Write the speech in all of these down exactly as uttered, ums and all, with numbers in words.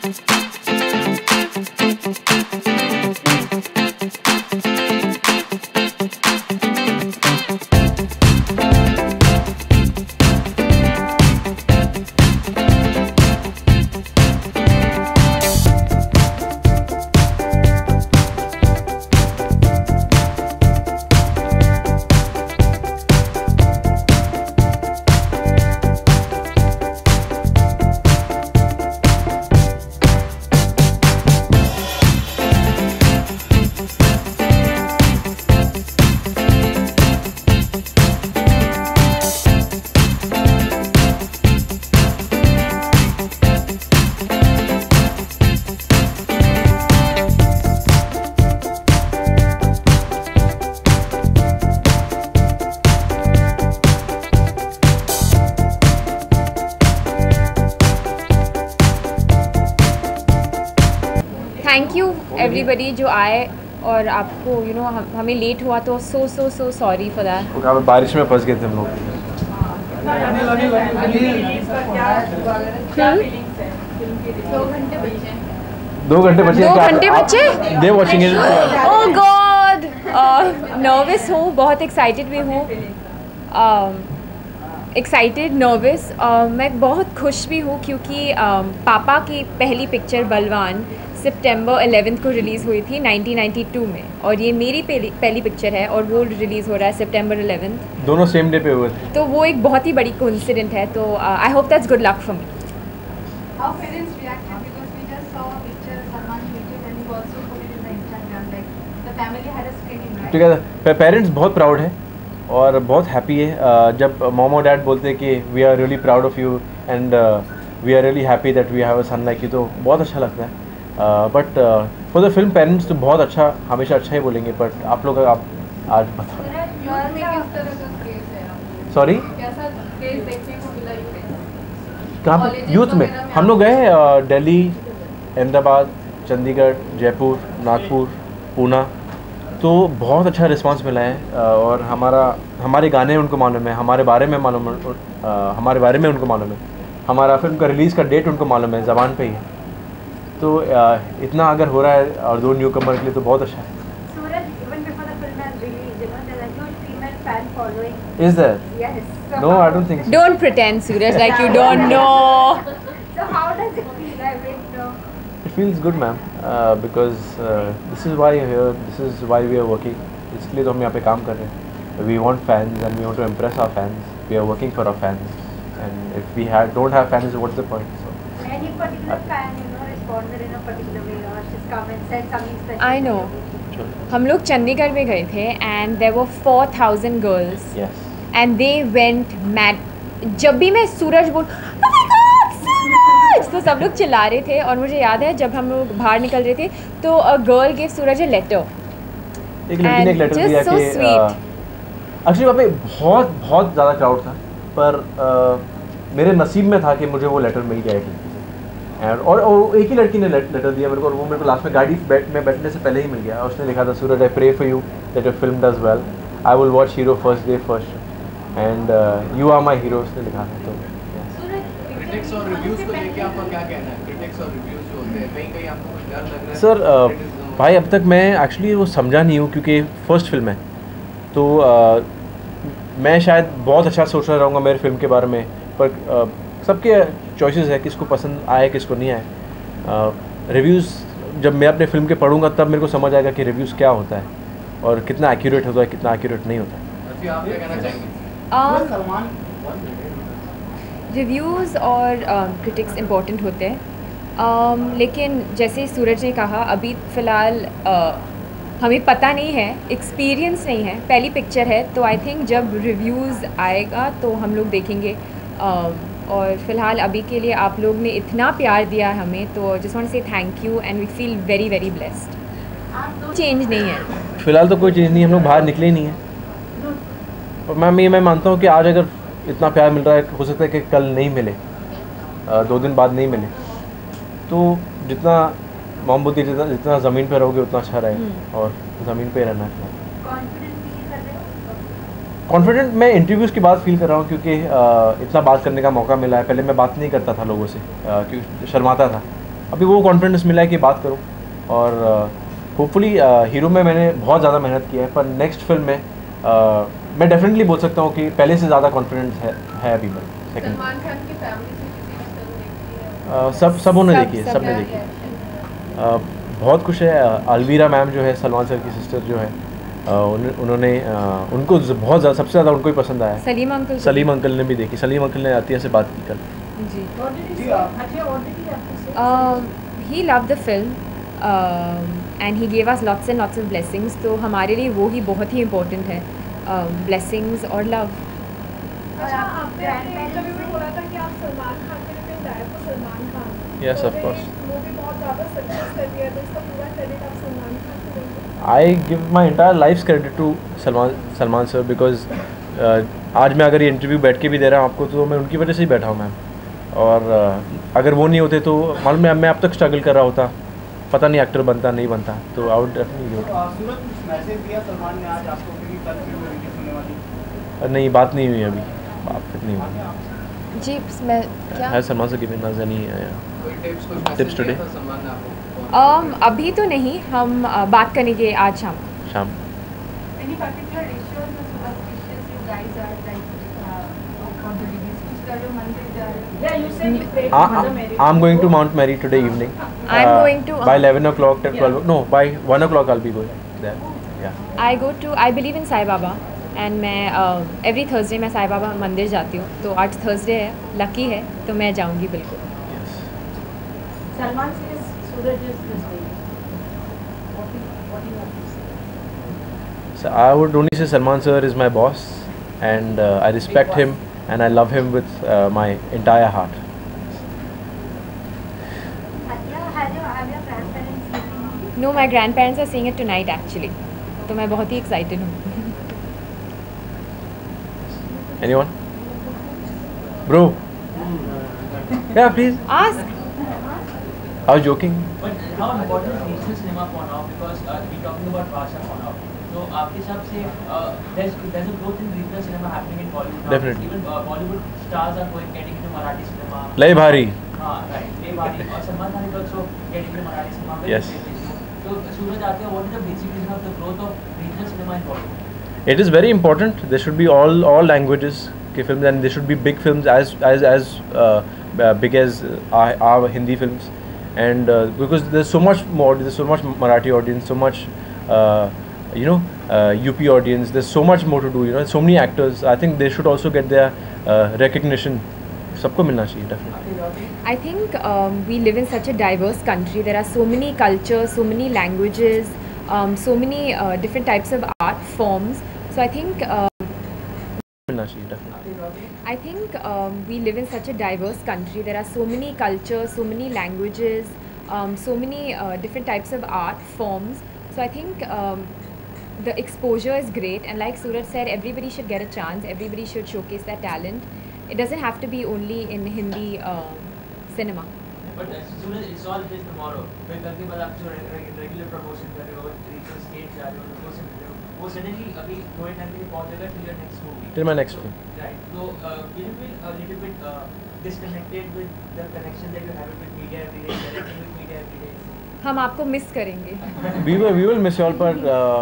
Thank you everybody जो आए और आपको यू you नो know, हम, हमें लेट हुआ तो so so so sorry for that. बारिश में फंस गए थे हम लोग। दो घंटे बचे दो घंटे बचे they watching it. Oh god, nervous हूँ, बहुत एक्साइटेड भी हूँ, एक्साइटेड नर्वस। मैं बहुत खुश भी हूँ क्योंकि uh, पापा की पहली पिक्चर बलवान सितंबर इलेवेंथ को रिलीज़ हुई थी नाइनटीन नाइंटी टू में, और ये मेरी पहली पहली पिक्चर है और वो रिलीज़ हो रहा है सितंबर इलेवेंथ। दोनों सेम डे पे हुए थे, तो वो एक बहुत ही बड़ी कोइंसिडेंट है। तो I hope that's good luck for me. How parents reacted because we just saw a picture Salman's YouTube and you also put it in the Instagram, like the family had a screening, right? Together. Parents बहुत proud है और बहुत happy है uh, जब mom और dad बोलते हैं कि we are really proud of you and we are really happy that we have a son like you, तो बहुत अच्छा लगता है। But for the film parents तो बहुत अच्छा, हमेशा अच्छा ही बोलेंगे, बट आप लोग आप आज बताओ। सॉरी, कहाँ पर? यूथ में हम लोग गए दिल्ली, अहमदाबाद, चंडीगढ़, जयपुर, नागपुर, पूना, तो बहुत अच्छा रिस्पांस मिला है और हमारा हमारे गाने उनको मालूम है, हमारे बारे में मालूम है, हमारे बारे में उनको मालूम है, हमारा फिल्म का रिलीज़ का डेट उनको मालूम है, ज़बान पे ही है। तो इतना अगर हो रहा है और दो न्यू कमर के लिए तो बहुत अच्छा है। Is there? Yes. So No, I don't think so. Don't pretend, Suraj, like you don't know. So how does it feel? I mean, uh, It feels good, ma'am, uh, because uh, this is why you're here. This is why we are working. इसलिए तो हम यहाँ पे काम कर रहे हैं. We want fans and we want to impress our fans. We are working for our fans. And if we have don't have fans, what's the point? So, any particular fan, you know, responded in a particular way, or she's come and said something special. I know. हम लोग चंडीगढ़ में गए थे and there were four thousand girls. yes. And they went mad. जब भी मैं सूरज बोल oh my God, सूरज, तो सब लोग चिल्ला रहे थे। और मुझे याद है जब हम लोग बाहर निकल रहे थे तो a girl give Suraj a letter. एक लड़की ने एक लेटर दिया कि एक्चुअली वहाँ पे बहुत बहुत ज़्यादा क्राउड था, पर uh, मेरे नसीब में था कि मुझे वो लेटर मिल गया एक लड़की से। और, और, और एक ही लड़की ने लेटर दिया मेरे को, और वो मेरे को लास्ट में गाड़ी बैठ में बैठने से पहले ही मिल गया। उसने लिखा था, Suraj I pray for you that your film does well, I will watch hero first day first and you are my hero, उसने लिखा था। तो क्रिटिक्स और रिव्यूज को लेके आपका क्या कहना है? क्रिटिक्स और रिव्यूज जो होते हैं, कहीं कहीं आपको कुछ डर लग रहा है? सर भाई अब तक मैं एक्चुअली वो समझा नहीं हूँ क्योंकि फर्स्ट फिल्म है, तो uh, मैं शायद बहुत अच्छा सोच रहा रहूँगा मेरे फिल्म के बारे में, पर uh, सबके चॉइसेस है, किसको पसंद आए किसको नहीं आए। रिव्यूज़ जब मैं अपने फिल्म के पढ़ूंगा तब मेरे को समझ आएगा कि रिव्यूज़ क्या होता है और कितना एक्यूरेट होता है, कितना एक्यूरेट नहीं होता है। आप क्या कहना चाहेंगे? रिव्यूज़ और क्रिटिक्स इम्पोर्टेंट होते हैं, um, लेकिन जैसे सूरज ने कहा अभी फ़िलहाल uh, हमें पता नहीं है, एक्सपीरियंस नहीं है, पहली पिक्चर है, तो आई थिंक जब रिव्यूज़ आएगा तो हम लोग देखेंगे। uh, और फिलहाल अभी के लिए आप लोग ने इतना प्यार दिया हमें, तो just want to say thank you and we feel very very blessed. Change नहीं है फिलहाल, तो कोई चेंज नहीं है, हम लोग बाहर निकले ही नहीं हैं। और मैम ये मैं मानता हूँ कि आज अगर इतना प्यार मिल रहा है, हो सकता है कि कल नहीं मिले, दो दिन बाद नहीं मिले, तो जितना मोमबत्ती जितना जितना ज़मीन पे रहोगे उतना अच्छा रहे, और ज़मीन पे रहना है। कॉन्फिडेंट मैं इंटरव्यूज़ के बाद फील कर रहा हूँ क्योंकि आ, इतना बात करने का मौका मिला है। पहले मैं बात नहीं करता था लोगों से क्योंकि शर्माता था, अभी वो कॉन्फिडेंस मिला है कि बात करूँ, और होपफुली हीरो में मैंने बहुत ज़्यादा मेहनत की है, पर नेक्स्ट फिल्म में uh, मैं डेफिनेटली बोल सकता हूँ कि पहले से ज़्यादा कॉन्फिडेंस है है अभी मैं सेकंड। सलमान खान की फैमिली से किसी की फिल्म देखी है? सब सबों ने सब- देखी है, सब सब ने ने देखी है। Uh, बहुत खुश है। अलवीरा मैम जो है, सलमान सर की सिस्टर जो है, uh, उन, उन्होंने uh, उनको ज- बहुत ज़्यादा सबसे ज़्यादा उनको ही पसंद आया है। सलीम अंकल को सलीम अंकल ने भी देखी, सलीम अंकल ने आतिया से बात की कल। जी जी आप um, he loved the film um, and he gave us lots and lots of blessings, तो हमारे लिए वो ही बहुत ही important है, um, blessings और love। अच्छा, आपने अपने इंटरव्यू में बोला था कि आप सलमान खान के लिए फिल्म डायरेक्ट को सलमान खान। Yes, तो of course. मूवी बहुत ज़्यादा सक्सेस कर रही है, तो इसका पूरा क्रेडिट आप सलमान खान को देंगे? I give my entire life credit to Salman Salman sir, because आज मैं अगर ये इंटरव्यू बैठ के भी दे रहा हूँ आपको, तो मैं उनकी वजह से ही बैठा हूँ मैम। और uh, अगर वो नहीं होते तो मालूम है मैं अब तक स्ट्रगल कर रहा होता, पता नहीं एक्टर बनता नहीं बनता, तो आई वुड डेफिनेटली। सूरज कुछ मैसेज दिया सलमान ने आज आपको कि कल फिल्म रिलीज होने वाली? नहीं, बात नहीं हुई अभी, बात तक नहीं हुई जी मैं क्या है। Salman sir giving us any कोई टिप्स कुछ Tips मैसेज today? दिया था सलमान ने आपको? um, अभी तो नहीं, हम uh, बात करेंगे आज शाम को। शाम। Any particular rituals or superstitions you guys are like uh, for the release? कुछ कर रहे हो, मंदिर जा रहे हो? Yeah, you said you prayed to Mother Mary. I am going to Mount Mary today evening. I'm going to- by eleven o'clock till twelve, no, by one o'clock I'll be going there. Yeah. I go to I believe in Sai Baba, and मैं every Thursday मैं साई बाबा मंदिर जाती हूँ, तो आज Thursday है, lucky है, तो मैं जाऊँगी बिल्कुल। Yes. Salman says Suraj is his baby. What do you, what do you want to say? So I would only say Salman sir is my boss, and uh, I respect him and I love him with uh, my entire heart. No my grandparents are seeing it tonight actually, तो मैं बहुत ही excited हूँ। Anyone? Bro? Yeah, please. Ask. I was joking. But how important is regional cinema for now? Because uh, we're talking about Bhasha for now. So, आपके हिसाब से uh, there's there's a growth in regional cinema happening in Bollywood now. Definitely. Even uh, Bollywood stars are going getting into Marathi cinema. Lay Bhari. हाँ, right. Lay Bhari. और Salman Khan is also getting into Marathi cinema. very Yes. seriously. So, Suraj Atia, what is the basic reason of the growth of regional cinema in Bollywood? It is very important. There should be all all languages के films, and there should be big films as as as uh, uh, big as uh, our, our Hindi films, and uh, because there's so much more, there's so much Marathi audience, so much uh, you know uh, U P audience. There's so much more to do. You know, so many actors. I think they should also get their uh, recognition. सबको मिलना चाहिए definitely. I think um, we live in such a diverse country. There are so many cultures, so many languages, um, so many uh, different types of art forms. So I think um, मिलना चाहिए definitely. I think um, we live in such a diverse country. There are so many cultures, so many languages, um, so many uh, different types of art forms. So I think um, the exposure is great, and like Suraj said, everybody should get a chance. Everybody should showcase their talent. It doesn't have to be only in Hindi uh, cinema. But as soon as it's all till tomorrow, फिर कल के बाद आप जो regular promotion कर रहे हो, regional state जा रहे हो, लोगों से मिल रहे हो, वो सडनली अभी थोड़े टाइम के लिए पहुंच जाएगा till your next movie. Till my next film. Right. So, uh, will you feel a little bit uh, disconnected with the connection that you have with media every day, interacting with media every day? हम आपको miss करेंगे। We will we will miss you all, पर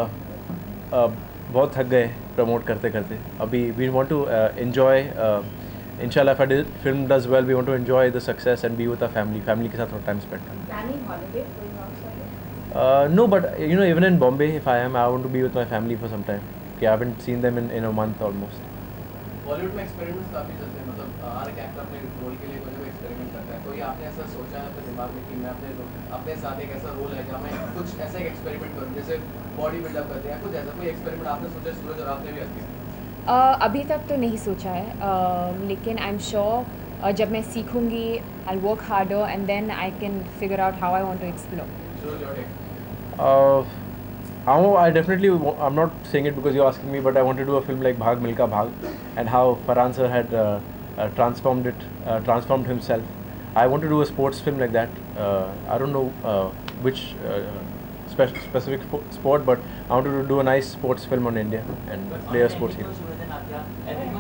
uh, uh, बहुत थक गए promote करते करते। अभी we want to uh, enjoy. Uh, Inshallah, if our film does well, we want to enjoy the success and be with our family. Family के साथ थोड़ा time spend करना। Planning holidays going outside? Uh, no, but you know, even in Bombay, if I am, I want to be with my family for some time. Okay, I haven't seen them in, in a month almost. Bollywood में experiments काफी चलते हैं, मतलब हर एक actor अपने role के लिए कोई ना कोई एक्सपेरिमेंट करता है। कोई आपने ऐसा सोचा है अपने दिमाग में कि मैं अपने अपने साथ एक ऐसा रोल है जहाँ मैं कुछ ऐसा एक एक्सपेरिमेंट करूँ, जैसे बॉडी बिल्डअप करते हैं, कुछ ऐसा कोई एक्सपेरिमेंट आपने सोचा सूरज और आपने भी किया? uh, अभी तक तो नहीं सोचा है, uh, लेकिन आई एम श्योर जब मैं सीखूंगी I work harder and then I can figure out how I want to explore. Suraj और take Uh, I, I definitely, I'm not saying it because you're asking me, but I want to do a film like Bhag Milka Bhag, and how Farhan sir had uh, uh, transformed it, uh, transformed himself. I want to do a sports film like that. Uh, I don't know uh, which uh, spe- specific spo- sport, but I want to do a nice sports film on India and But play a on sports technical hero. Suraj and Atia, everyone goes to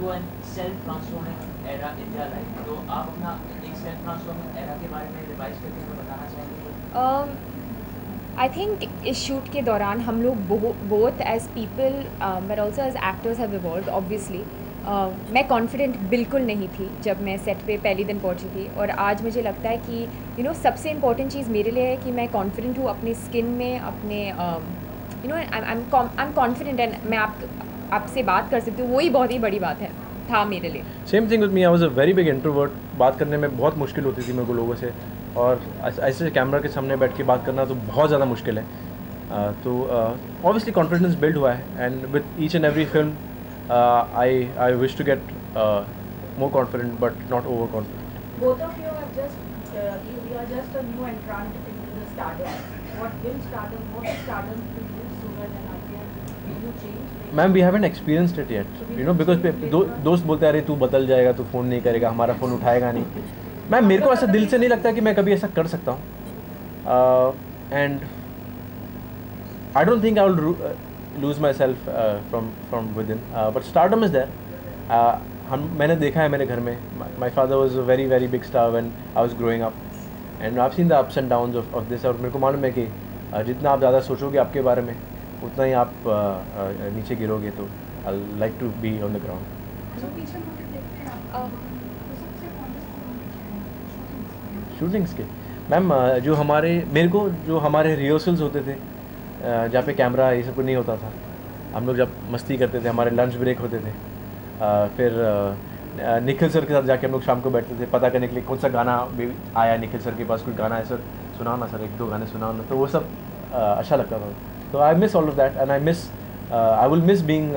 into a self transforming era in their life. तो आप अपना एक self transforming era के बारे में revise करके हमें बताना चाहेंगे? आई थिंक इस शूट के दौरान हम लोग both as people but also as actors have evolved obviously. मैं कॉन्फिडेंट बिल्कुल नहीं थी जब मैं सेट पे पहले दिन पहुंची थी, और आज मुझे लगता है कि यू नो सबसे इम्पॉर्टेंट चीज़ मेरे लिए है कि मैं कॉन्फिडेंट हूँ अपने स्किन में, अपने you know I am confident and मैं आप आपसे बात कर सकती हूँ, वही बहुत ही बड़ी बात है था मेरे लिए। Same thing with me, I was a very big introvert. बात करने में बहुत मुश्किल होती थी मेरे को लोगों से, और ऐसे कैमरा के सामने बैठ के बात करना तो बहुत ज़्यादा मुश्किल है। uh, तो ऑब्वियसली कॉन्फिडेंस बिल्ड हुआ है, and with each and every film I I wish to get more confident but not over confident. Both of you are just, uh, you, you are just a new entrant into the stardom. What will stardom, what is stardom to you, Suraj and Adya? Will you change? Ma'am we haven't experienced it yet, you know, because दो, दोस्त बोलते हैं अरे तू बदल जाएगा, तू phone नहीं करेगा, हमारा फ़ोन उठाएगा नहीं। मैम मेरे को ऐसा दिल से नहीं लगता कि मैं कभी ऐसा कर सकता हूँ, and I don't think I will lose myself from from within, but stardom is there. हम मैंने देखा है मेरे घर में, my father was a very very big star when I was growing up, and I have seen the ups and downs of of this. और मेरे को मालूम है कि uh, जितना आप ज़्यादा सोचोगे आपके बारे में, उतना ही आप uh, uh, नीचे गिरोगे। तो I like to be on the ground. जो पीछे मुझे देखते हैं आप, Uh, तो सबसे कॉन्टेस्ट शूटिंग्स के मैम, जो हमारे मेरे को जो हमारे रिहर्सल्स होते थे, uh, जहाँ पे कैमरा ये सब कुछ नहीं होता था, हम लोग जब मस्ती करते थे, हमारे लंच ब्रेक होते थे, uh, फिर uh, निखिल सर के साथ जाके हम लोग शाम को बैठते थे पता करने के लिए कौन सा गाना भी आया निखिल सर के पास, कोई गाना है सर सुनाओ ना सर, एक दो गाने सुनाओ ना, तो वो सब uh, अच्छा लगता था। तो I miss all of that, and I miss I will miss being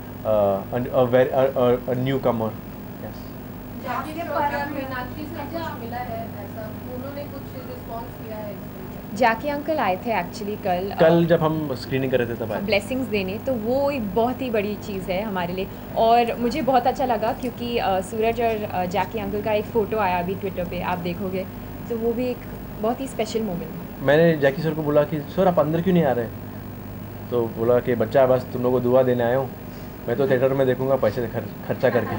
a newcomer. Yes, आपके पर मीनाक्षी से कुछ मिला है ऐसा, उन्होंने कुछ रिस्पॉन्स किया है? जैकी अंकल आए थे एक्चुअली कल कल जब हम स्क्रीनिंग कर रहे थे तब आए। ब्लेसिंग्स देने, तो वो एक बहुत ही बड़ी चीज़ है हमारे लिए, और मुझे बहुत अच्छा लगा क्योंकि uh, सूरज और uh, जैकी अंकल का एक फ़ोटो आया अभी ट्विटर पे, आप देखोगे, तो वो भी एक बहुत ही स्पेशल मोमेंट। मैंने जैकी सर को बोला कि सर आप अंदर क्यों नहीं आ रहे, तो बोला कि बच्चा बस तुम लोगों को दुआ देने आया हूँ, मैं तो थिएटर में देखूंगा पैसे खर, खर्चा करके।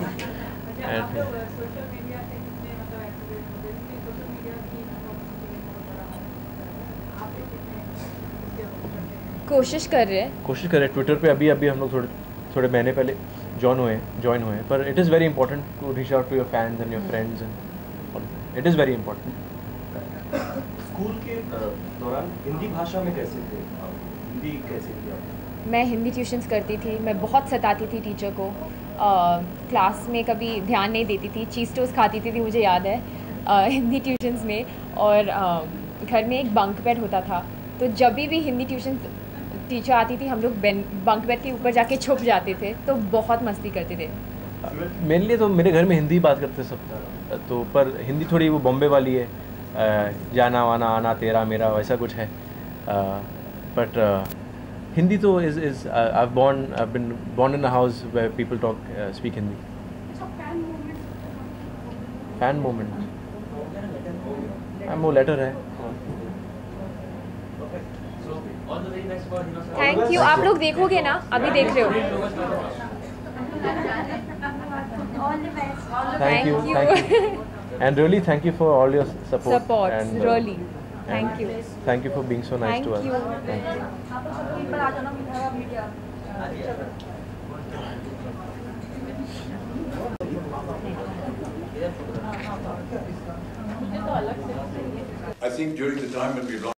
कोशिश कर रहे हैं कोशिश करें ट्विटर पे। अभी अभी हम लोग थोड़े थोड़े महीने पहले जॉइन हुए जॉइन हुए पर it is very important to reach out to your fans and your friends, and it is very important. School के दौरान हिंदी भाषा में कैसे थे आप? हिंदी कैसे थी आप? मैं हिंदी ट्यूशन्स करती थी, मैं बहुत सताती थी टीचर को, क्लास में कभी ध्यान नहीं देती थी, चीज़ टोस्ट खाती थी, थी मुझे याद है आ, हिंदी ट्यूशन्स में, और आ, घर में एक बंक बेड होता था, तो जब भी भी हिंदी ट्यूशन टीचर आती थी हम लोग बंक बेड के ऊपर जाके छुप जाते थे, तो बहुत मस्ती करते थे। मेरे लिए तो मेरे घर में हिंदी बात करते सब, तो पर हिंदी थोड़ी वो बॉम्बे वाली है, जाना वाना आना तेरा मेरा वैसा कुछ है, बट हिंदी तो is is I born I been born in a house where people talk speak Hindi. Fan moment वो लेटर है। थैंक यू, आप लोग देखोगे ना, अभी देख रहे हो। Thank you, thank you, and really thank you for all your support. Support, and, uh, really. Thank you. Thank you for being so nice Thank to us. you. Thank you. I think during the time when we